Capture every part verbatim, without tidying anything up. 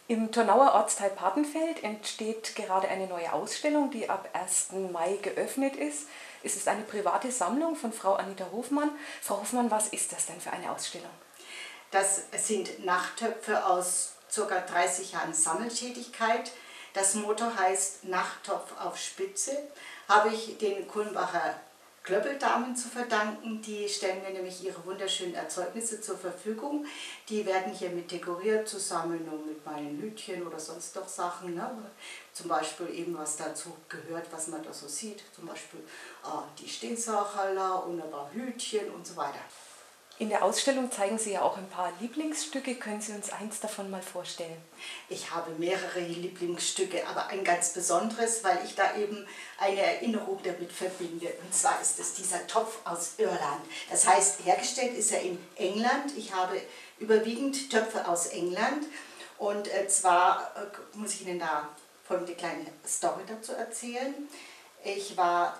Im Turnauer Ortsteil Papenfeld entsteht gerade eine neue Ausstellung, die ab ersten Mai geöffnet ist. Es ist eine private Sammlung von Frau Anita Hofmann. Frau Hofmann, was ist das denn für eine Ausstellung? Das sind Nachttöpfe aus ca. dreißig Jahren Sammeltätigkeit. Das Motto heißt Nachttopf auf Spitze. Habe ich den Kulmbacher Klöppeldamen zu verdanken. Die stellen mir nämlich ihre wunderschönen Erzeugnisse zur Verfügung. Die werden hier mit dekoriert, zusammen nur mit meinen Hütchen oder sonst doch Sachen. Ne? Zum Beispiel eben, was dazu gehört, was man da so sieht. Zum Beispiel äh, die Stehsacherler und ein paar Hütchen und so weiter. In der Ausstellung zeigen Sie ja auch ein paar Lieblingsstücke. Können Sie uns eins davon mal vorstellen? Ich habe mehrere Lieblingsstücke, aber ein ganz besonderes, weil ich da eben eine Erinnerung damit verbinde. Und zwar ist es dieser Topf aus Irland. Das heißt, hergestellt ist er in England. Ich habe überwiegend Töpfe aus England. Und zwar äh, muss ich Ihnen da folgende kleine Story dazu erzählen. Ich war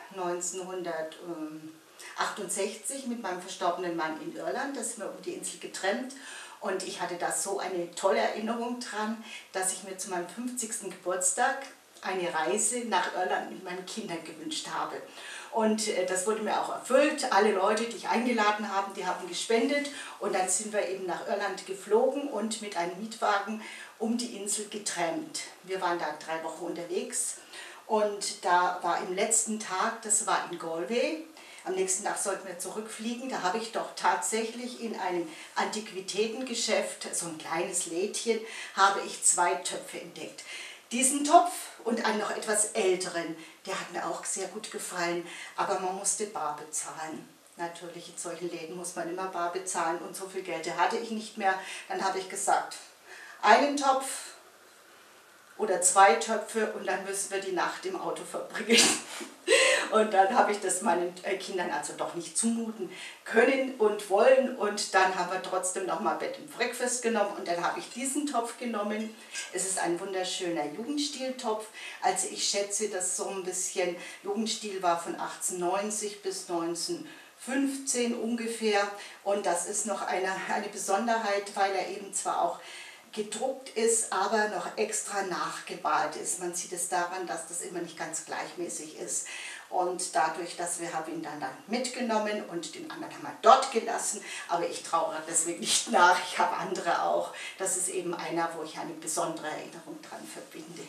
neunzehnhundertachtundsechzig mit meinem verstorbenen Mann in Irland, das ist mir um die Insel getrennt, und ich hatte da so eine tolle Erinnerung dran, dass ich mir zu meinem fünfzigsten Geburtstag eine Reise nach Irland mit meinen Kindern gewünscht habe. Und das wurde mir auch erfüllt. Alle Leute, die ich eingeladen habe, die haben gespendet, und dann sind wir eben nach Irland geflogen und mit einem Mietwagen um die Insel getrennt. Wir waren da drei Wochen unterwegs, und da war im letzten Tag, das war in Galway. Am nächsten Tag sollten wir zurückfliegen. Da habe ich doch tatsächlich in einem Antiquitätengeschäft, so ein kleines Lädchen, habe ich zwei Töpfe entdeckt. Diesen Topf und einen noch etwas älteren, der hat mir auch sehr gut gefallen, aber man musste bar bezahlen. Natürlich, in solchen Läden muss man immer bar bezahlen, und so viel Geld hatte ich nicht mehr. Dann habe ich gesagt, einen Topf oder zwei Töpfe, und dann müssen wir die Nacht im Auto verbringen. Und dann habe ich das meinen Kindern also doch nicht zumuten können und wollen, und dann haben wir trotzdem nochmal Bed and Breakfast genommen, und dann habe ich diesen Topf genommen. Es ist ein wunderschöner Jugendstiltopf. Also ich schätze, dass so ein bisschen Jugendstil war von achtzehnhundertneunzig bis neunzehnhundertfünfzehn ungefähr, und das ist noch eine, eine Besonderheit, weil er eben zwar auch gedruckt ist, aber noch extra nachgemalt ist. Man sieht es daran, dass das immer nicht ganz gleichmäßig ist. Und dadurch, dass wir haben ihn dann, dann mitgenommen und den anderen haben wir dort gelassen, aber ich trauere deswegen nicht nach, ich habe andere auch. Das ist eben einer, wo ich eine besondere Erinnerung dran verbinde.